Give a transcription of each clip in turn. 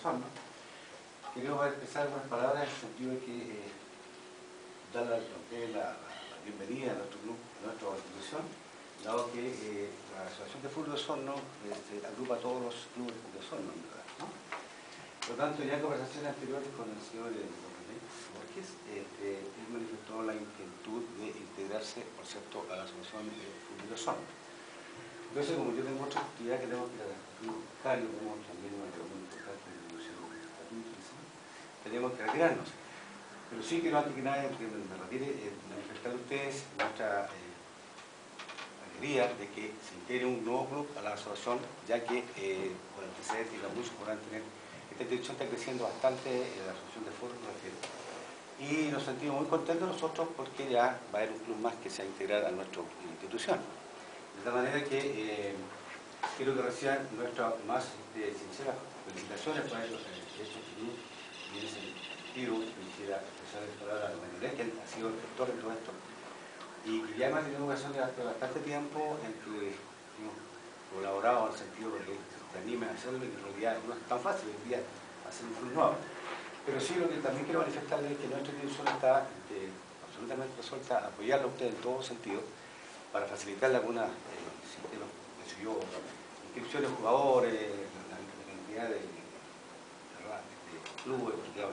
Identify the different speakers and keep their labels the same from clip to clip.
Speaker 1: Osorno, quería expresar algunas palabras en el sentido de que dar la bienvenida a nuestro club, a nuestra institución, dado que la Asociación de Fútbol de Osorno agrupa a todos los clubes de Osorno, ¿no? Por lo tanto, ya en conversaciones anteriores con el señor Borges, él manifestó la inquietud de integrarse, por cierto, a la Asociación de Fútbol de Osorno. Entonces, como yo tengo otra actividad que tengo que buscar, y tenemos también una reunión importante de negociación gratuita, tenemos que retirarnos. Pero sí quiero, antes que nada, que me retire, manifestar a ustedes nuestra alegría de que se integre un nuevo club a la asociación, ya que por antecedentes y muchos podrán tener, esta institución está creciendo bastante, la asociación de fútbol me refiero. Y nos sentimos muy contentos nosotros porque ya va a haber un club más que se va a integrar a nuestra institución. De tal manera que quiero que reciban nuestras más sinceras felicitaciones por haber hecho este club, y en ese sentido quisiera expresar el palabra a la mayoría que ha sido el gestor de todo esto. Y ya hemos tenido ocasión de hace bastante tiempo en que hemos colaborado en el sentido de que se anime a hacerlo, y en realidad no es tan fácil hoy día hacer un club nuevo. Pero sí, lo que también quiero manifestarles es que nuestra institución está absolutamente resuelta a apoyarla a ustedes en todo sentido, para facilitarle algunas inscripciones de jugadores, la cantidad de clubes,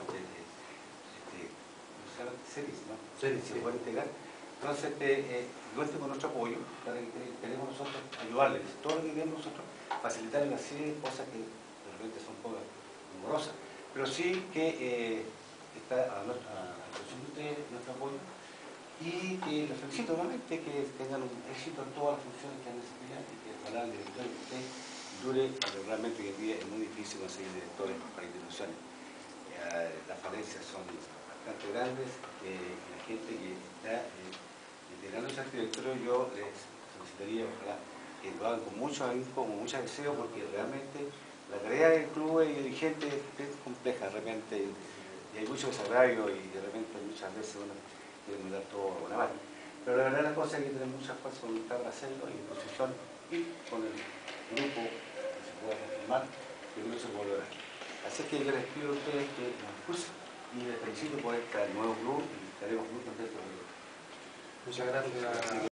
Speaker 1: series, ¿no? Series se pueden integrar. Entonces, cuenten con nuestro apoyo para que queremos nosotros ayudarles. Todo lo que queremos nosotros, facilitarles una serie de cosas que de repente son un poco dolorosas, pero sí que está a la disposición de ustedes nuestro apoyo. Y les felicito nuevamente que tengan un éxito en todas las funciones que han desempeñado y que ojalá el director de usted dure, pero realmente hoy en día es muy difícil conseguir directores para instituciones. Las falencias son bastante grandes, la gente que está integrándose al directorio, yo les solicitaría ojalá que lo hagan con mucho ahínco, con mucho deseo, porque realmente la tarea del club y dirigente es compleja de repente, y hay mucho desagravio, y de repente muchas veces uno quiere mirar todo a buena mano. Pero la verdad la cosa es que tener mucha fuerza de voluntad para hacerlo, y disposición, y con el grupo que se pueda confirmar, yo creo que se puede lograr. Así que yo les pido a ustedes que nos excusen y les felicito por este nuevo club, y estaremos muy contentos de ello.
Speaker 2: Muchas gracias.